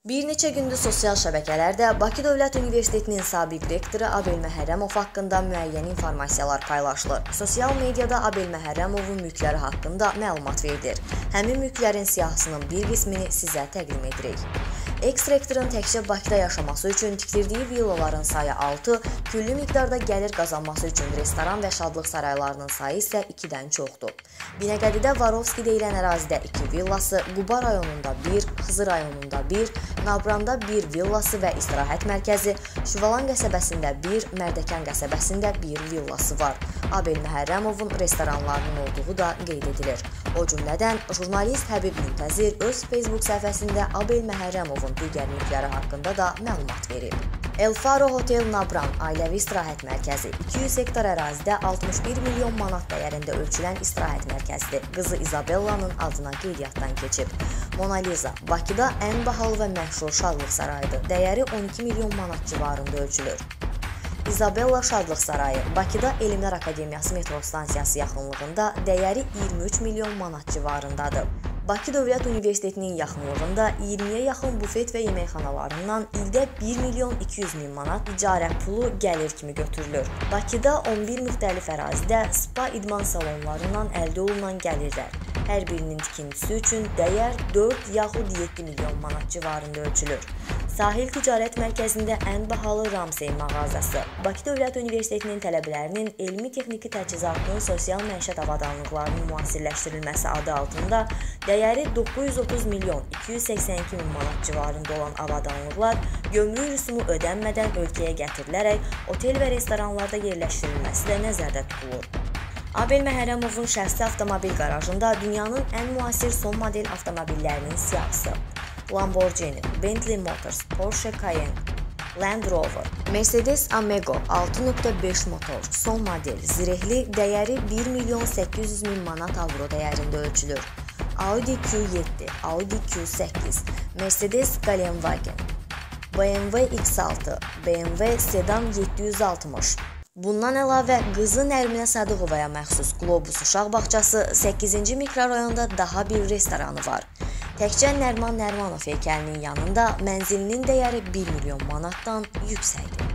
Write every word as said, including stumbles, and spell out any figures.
Bir neçə gündür sosial şəbəkələrdə Bakı Dövlət Universitetinin sabiq rektoru Abel Məhərrəmov haqqında müəyyən informasiyalar paylaşılır. Sosial mediada Abel Məhərrəmovun mülkləri haqqında məlumat verilir. Həmin mülklərin siyahısının bir qismini sizə təqdim edirik. Eks-rektorun təkcə Bakıda yaşaması üçün tikdirdiyi villaların sayı altı, külli miqdarda gəlir qazanması üçün restoran və şadlıq saraylarının sayı isə ikidən çoxdur. Binəqədidə Varovski deyilən ərazidə iki villası, Quba rayonunda bir, Xızı rayonunda bir, Nabranda bir villası və istirahət mərkəzi, Şüvalan qəsəbəsində bir, Mərdəkan qəsəbəsində bir villası var. Abel Məhərrəmovun restoranlarının olduğu da qeyd edilir. O cümlədən jurnalist Həbib Müntəzir öz Facebook səhifəsində Abel Məhərrəmovun digər mülkləri haqqında da məlumat verib. El Faro Hotel Nabran ailəvi istirahət mərkəzi iki yüz hektar ərazidə altmış bir milyon manat dəyərində ölçülən istirahət mərkəzidir. Qızı İzabellanın adına qeydiyyatdan keçib. Mona Lisa Bakıda ən bahalı və məşhur şadlıq sarayıdır. Dəyəri on iki milyon manat civarında ölçülür. İzabella Şadlıq Sarayı Bakıda Elmlər Akademiyası metro stansiyası yaxınlığında dəyəri iyirmi üç milyon manat civarındadır. Bakı Dövlət Universitetinin yaxınlığında iyirmiyə yaxın bufet və yeməkxanalarından ildə bir milyon iki yüz min manat icarə pulu gəlir kimi götürülür. Bakıda on bir müxtəlif ərazidə spa idman salonlarından əldə olunan gəlirlər. Hər birinin tikintisi üçün dəyər dörd yaxud yeddi milyon manat civarında ölçülür. Sahil Ticarət Mərkəzində ən bahalı Ramsey mağazası, Bakı Dövlət Universitetinin tələbələrinin elmi-texniki təchizatının sosial məişət avadanlıqlarının müasirləşdirilməsi adı altında dəyəri doqquz yüz otuz milyon iki yüz səksən iki min manat civarında olan avadanlıqlar gömrük rüsumu ödənmədən ölkəyə gətirilərək otel və restoranlarda yerləşdirilməsi də nəzərdə tutulur. Abel Məhərrəmovun şəxsi avtomobil qarajında dünyanın ən müasir son model avtomobillərinin siyahısı. Lamborghini, Bentley Motors, Porsche Cayenne, Land Rover, Mercedes Amego altı nöqtə beş motor, son model, zirehli, dəyəri bir milyon səkkiz yüz min manat avro dəyərində ölçülür. Audi Q yeddi, Audi Q səkkiz, Mercedes Gelandenwagen, B M W X altı, B M W Sedan yeddi yüz altmış. Bundan əlavə, qızı Nərminə Sadıqovaya məxsus Globus uşaq bağçası səkkizinci mikrorayonda daha bir restoranı var. Təkcə Nərman Nərmanov heykəlinin yanında mənzilinin dəyəri bir milyon manatdan yüksəkdir.